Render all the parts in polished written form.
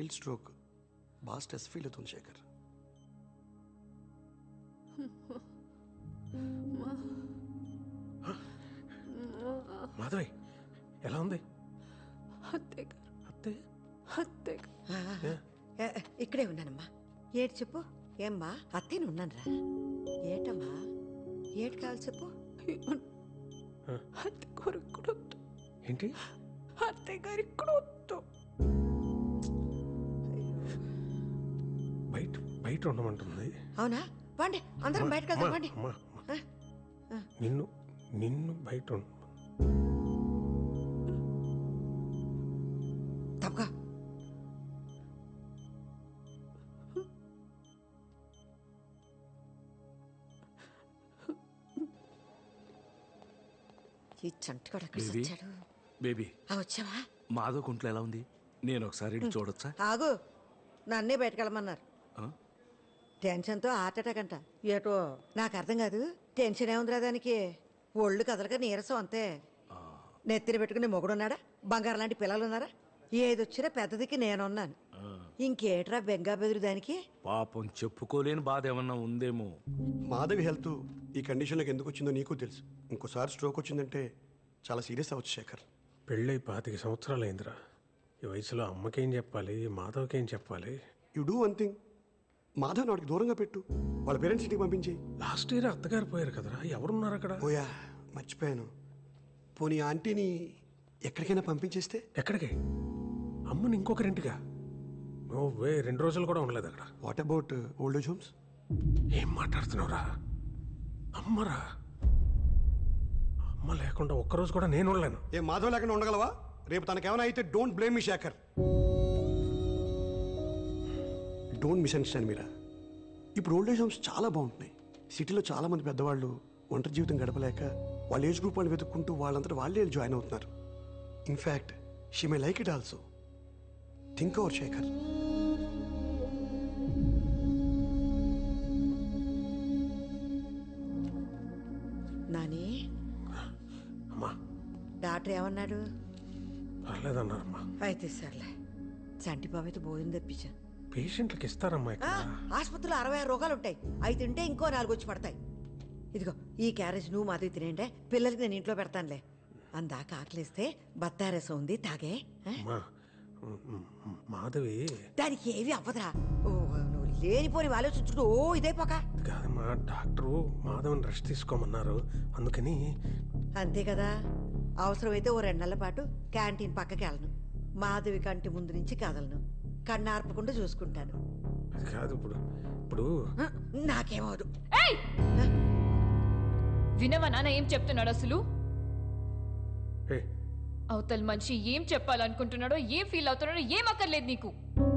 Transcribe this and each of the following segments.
Mild stroke, బాగా stress feel అవుతుంది శేఖర్. మాధవి ఎలా ఉంది? ఇక్కడే ఉన్నానమ్మా. ఏడు చెప్పు. ఏమ్మా అత్తేని ఉన్నానరా. ఏటమ్మా ఏటి కావాలి చెప్పు. ఏంటి? అత్తయ్య గారు ఇక్కడ వద్దు. బయట ఉండమంటుంది. అవునా? వండి అందరం బయటకు వెళ్దాం. వండి. నిన్ను బయట తప్పగా ఈ చంటిగాడు ఎక్కడ వచ్చాడు? బేబీ వచ్చావా? మాధవ్ కుంట్లో ఎలా ఉంది? నేను ఒకసారి చూడొచ్చా? ఆగు, నన్నే బయటకెళ్ళమన్నారు. టెన్షన్తో హార్ట్ అటాక్ అంట. ఏటో నాకు అర్థం కాదు. టెన్షన్ ఏముందిరా దానికి? ఒళ్ళు కదలక నీరసం అంతే. నెత్తిన పెట్టుకుని మొగుడున్నాడా? బంగారం లాంటి పిల్లలు ఉన్నారా? ఏదొచ్చినా పెద్దదికి నేనున్నాను. ఇంకేట్రా బెంగా బెదురు దానికి? పాపం చెప్పుకోలేని బాధ ఏమన్నా ఉందేమో. మాధవి హెల్త్ ఈ కండిషన్లోకి ఎందుకు వచ్చిందో నీకు తెలుసు. ఇంకోసారి స్ట్రోక్ వచ్చిందంటే చాలా సీరియస్ అవ్వచ్చు శేఖర్. పెళ్ళై 25 సంవత్సరాలు అయిందిరా. ఈ వయసులో అమ్మకేం చెప్పాలి, మాధవ్కేం చెప్పాలి? You do one thing, Madhav నాడికి దూరంగా పెట్టు. వాళ్ళ పేరెంట్స్ ఇంటికి పంపించి. లాస్ట్ ఇయర్ అత్తగారు పోయారు కదరా, ఎవరున్నారు అక్కడ? ఓయా మర్చిపోయాను. పోనీ ఆంటీని ఎక్కడికైనా పంపించేస్తే? ఎక్కడికి? అమ్మని ఇంకొకరింటిగా? నువ్వే 2 రోజులు కూడా ఉండలేదు అక్కడ. What about old age homes? ఏం మాట్లాడుతున్నావురా? అమ్మరా, అమ్మ లేకుండా ఒక్కరోజు కూడా నేను ఉండలేను. ఏ మాధవ్ లేకుండా ఉండగలవా? రేపు తనకేమైనా అయితే don't blame me Shekhar. Don't misunderstand Meera. ఇప్పుడు ఓల్డ్ ఏజ్ హోమ్స్ చాలా బాగుంటున్నాయి. సిటీలో చాలా మంది పెద్దవాళ్ళు ఒంటరి జీవితం గడపలేక వాళ్ళ ఏజ్ గ్రూప్ వాళ్ళు వెతుక్కుంటూ వాళ్ళంతా వాళ్ళే జాయిన్ అవుతున్నారు. In fact she may like it also. Think over Shekhar. Nani, అమ్మా డాక్టర్ ఏమన్నాడు? పర్లేదన్నారమ్మా. అయితే సర్లే. చంటి బాబు అయితే భోజనం తెప్పించా. పేషెంట్లకు ఇస్తారమ్మా. ఆసుపత్రిలో 66 రోగాలు ఉంటాయి. అవి తింటే ఇంకో 4 వచ్చి పడతాయి. ఇదిగో ఈ క్యారేజ్ నువ్వు మాధవి తినేంటే పిల్లలకి నేను ఇంట్లో పెడతానులే. అందాక ఆకలిస్తే బత్తారసం ఉంది, తాగే. మాధవి దానికి ఏవి అవ్వదురా. నువ్వు లేనిపోని ఆలోచించుకుంటూ ఇదైపోక కాదమ్మా. డాక్టరు మాధవని రెస్ట్ తీసుకోమన్నారు, అందుకని. అంతే కదా. అవసరమైతే ఓ 2 నెలల పాటు క్యాంటీన్ పక్కకి వెళ్ళను. మాధవి కంటి ముందు నుంచి కదలను. కన్నార్పకుండా చూసుకుంటాను. అది కాదు. ఇప్పుడు నాకేమవదు. వినవా నాన్న ఏం చెప్తున్నాడు అసలు? అవతల మనిషి ఏం చెప్పాలనుకుంటున్నాడో, ఏం ఫీల్ అవుతున్నాడో ఏం అక్కర్లేదు నీకు.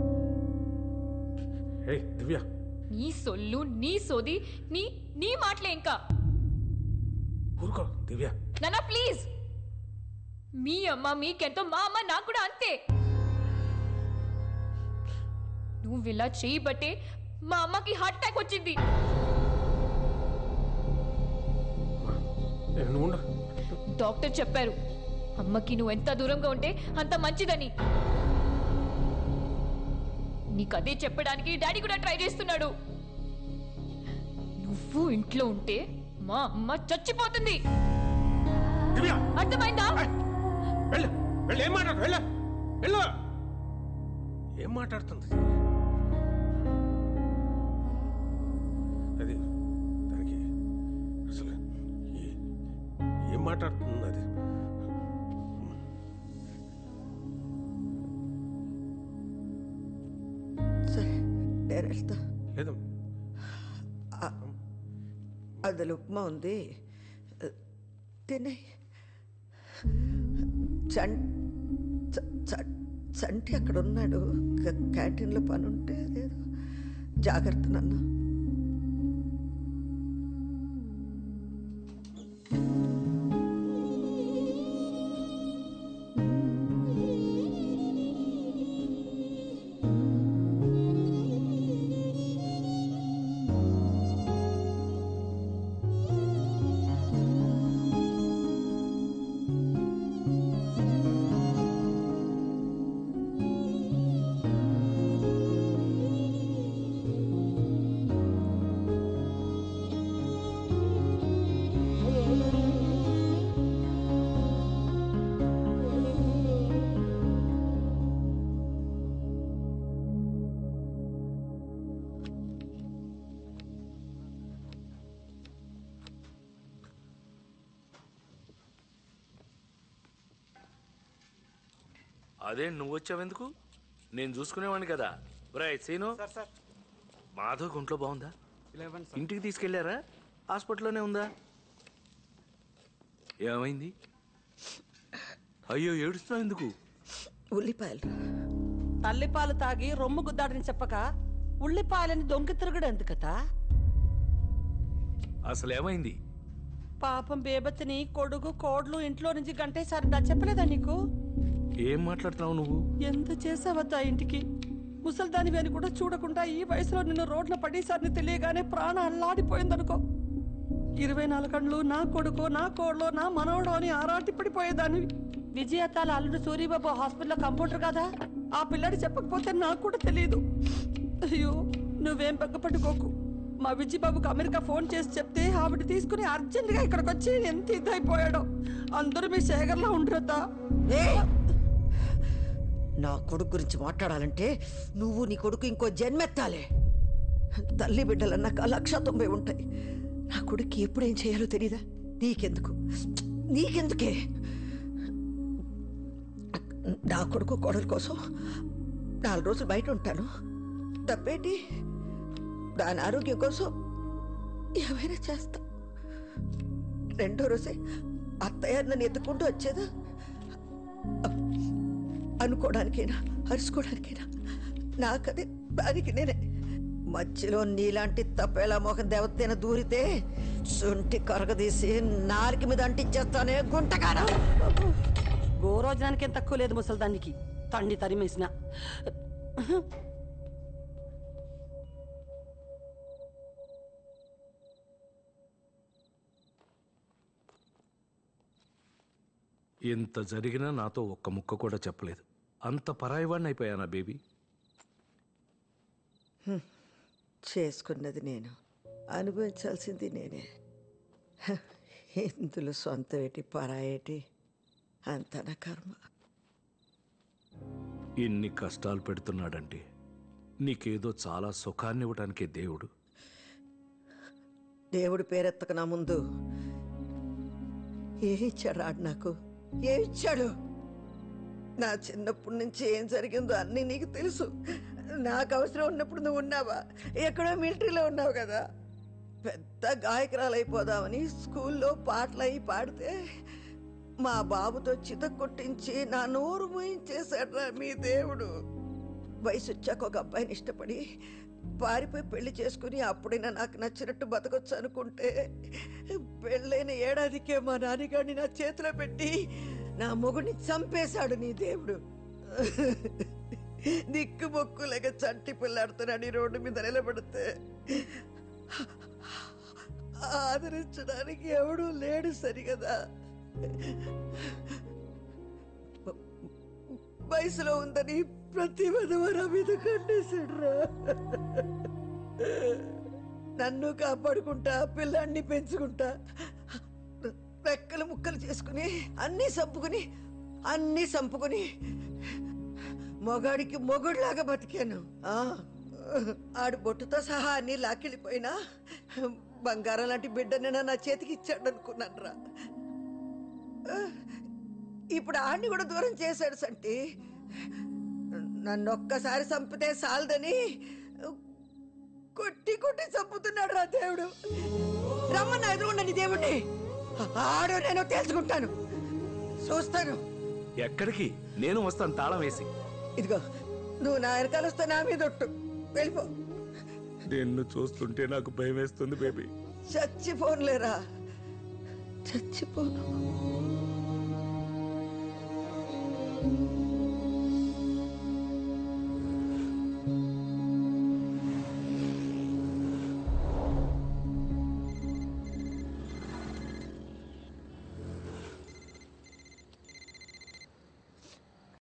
దివ్య, నీ సొల్లు, నీ సోది, నీ మాటలే ఇంకా. ఊరుకో దివ్య. నాన్న ప్లీజ్. మీ అమ్మ మీకెంతో, మా అమ్మ నాకు కూడా అంతే. నువ్వు ఇలా చేయబట్టే మా అమ్మకి హార్ట్ అటాక్ వచ్చింది. డాక్టర్ చెప్పారు అమ్మకి నువ్వు ఎంత దూరంగా ఉంటే అంత మంచిదని. నీకు అదే చెప్పడానికి డాడీ కూడా ట్రై చేస్తున్నాడు. నువ్వు ఇంట్లో ఉంటే మా అమ్మ చచ్చిపోతుంది. అర్థమైందా? ఏం మాట్లాడుతుంది అది? దానికి అసలు ఏం మాట్లాడుతుంది అది? సరే నేను వెళ్తా. లేదు, అందులో ఉప్మా ఉంది, తినే. చంటి అక్కడ ఉన్నాడు. క్యాంటీన్లో పని ఉంటే అదేదో. జాగ్రత్త నాన్న. అదే నువ్వు వచ్చావెందుకు? నేను చూసుకునేవాడిని కదా. ఒరేయ్ సీను, మాధవ్ ఒంట్లో బాగుందా? ఇంటికి తీసుకెళ్లారా? హాస్పిటల్లోనే ఉందా? ఏమైంది? అయ్యో ఏడుస్తున్నావు ఎందుకు? ఉల్లిపాయలు. తల్లిపాలు తాగి రొమ్ము గుద్దాడని చెప్పక ఉల్లిపాయలని దొంగ తిరుగుడు ఎందుకతా? అసలు ఏమైంది? పాపం బేబతిని కొడుకు కోడ్లు ఇంట్లో నుంచి గంటేసారి చెప్పలేదా నీకు? ఏం మాట్లాడుతున్నావు నువ్వు? ఎంత చేసావద్దా ఇంటికి? ముసల్దాని అని కూడా చూడకుండా ఈ వయసులో నిన్ను రోడ్ల పడేసారిని తెలియగానే ప్రాణం అల్లాడిపోయిందనుకో. 24 గంటలు నా కొడుకు, నా కోడ్లు, నా మనవడు అని ఆరాటిపడిపోయేదానివి. విజయతాల అల్లుడు సూరిబాబు హాస్పిటల్లో కంపౌండర్ కదా, ఆ పిల్లాడి చెప్పకపోతే నాకు కూడా తెలియదు. అయ్యో నువ్వేం బెగ్గపట్టుకోకు. మా విజయబాబుకు అమెరికా ఫోన్ చేసి చెప్తే ఆవిడ తీసుకుని అర్జెంటుగా ఇక్కడికి వచ్చి ఎంత ఇదైపోయాడో. అందరూ మీ శేఖర్లో ఉండరద్దా? నా కొడుకు గురించి మాట్లాడాలంటే నువ్వు నీ కొడుకు ఇంకో జన్మెత్తాలే. తల్లి బిడ్డలన్నాక 190 ఉంటాయి. నా కొడుక్కి ఎప్పుడేం చేయాలో తెలీదా? నీకెందుకే? నా కొడుకు కోడల కోసం 4 రోజులు బయట ఉంటాను, తప్పేంటి? దాని ఆరోగ్యం కోసం ఏమైనా చేస్తా. 2వ రోజే అత్తయ్య నన్ను ఎత్తుకుంటూ వచ్చేదా? అనుకోవడానికైనా అరుచుకోవడానికైనా నాకది దానికి నేనే. మధ్యలో నీలాంటి తప్పేలా మోహన్ దేవతైన దూరితే సొంటి కరగదీసి నారికి మీద అంటించేస్తానే గుంటకారా. గోరోజనానికేం తక్కువ లేదు ముసల్దానికి, తండ్రి తరిమేసిన. ఎంత జరిగినా నాతో ఒక్క ముక్క కూడా చెప్పలేదు. అంత పరాయివాడిని అయిపోయానా బేబీ? చేసుకున్నది నేను, అనుభవించాల్సింది నేనే. ఇందులో సొంతమేటి పరాయేటి, అంత నా కర్మ. ఇన్ని కష్టాలు పెడుతున్నాడంటే నీకేదో చాలా సుఖాన్ని ఇవ్వడానికే దేవుడు. దేవుడి పేరెత్తక నా ముందు ఏమిచ్చాడు ఆడు నాకు? ఏమిచ్చాడు? నా చిన్నప్పటి నుంచి ఏం జరిగిందో అన్నీ నీకు తెలుసు. నాకు అవసరం ఉన్నప్పుడు నువ్వు ఉన్నావా? ఎక్కడో మిలిటరీలో ఉన్నావు కదా. పెద్ద గాయకురాలైపోదామని స్కూల్లో పాటలు అయి పాడితే మా బాబుతో చిత కొట్టించి నా నోరు మూయించేశాడ్రా మీ దేవుడు. వయసు వచ్చాక ఒక అబ్బాయిని ఇష్టపడి పారిపోయి పెళ్లి చేసుకుని అప్పుడైనా నాకు నచ్చినట్టు బతకొచ్చు అనుకుంటే పెళ్ళైన ఏడాదికే మా నాన్నగాడిని నా చేతిలో పెట్టి నా మొగుడిని చంపేశాడు నీ దేవుడు. దిక్కు మొక్కు లేక చంటి పిల్లాడుతున్నాడు రోడ్డు మీద నిలబడితే ఆదరించడానికి ఎవడూ లేడు సరిగదా. వయసులో ఉందని ప్రతి విధవరా మీద కండేశాడురా. నన్ను కాపాడుకుంటా, పిల్లాన్ని పెంచుకుంటా, రెక్కలు ముక్కలు చేసుకుని అన్నీ సంపుకుని మొగాడికి మొగుడులాగా బతికాను. ఆడు బొట్టుతో సహా అన్ని లాక్కెళ్ళిపోయినా బంగారం లాంటి బిడ్డని నా చేతికి ఇచ్చాడు అనుకున్నాను రా. ఇప్పుడు ఆడిని కూడా దూరం చేశాడు సంటి. నన్ను ఒక్కసారి చంపితే సాలదని కొట్టి చంపుతున్నాడు రా దేవుడు. రమ్మన్నా ఎదురుండని దేవుడిని ఆడో నేను తెలుసుకుంటాను, చూస్తాను. ఎక్కడికి? నేను వస్తాను తాళం వేసి. ఇదిగో నువ్వు నా వెనకాల వస్తే నా మీద ఒట్టు, వెళ్ళిపో. నిన్ను చూస్తుంటే నాకు భయం వేస్తుంది బేబీ. చచ్చిపోనులేరా, చచ్చిపోను.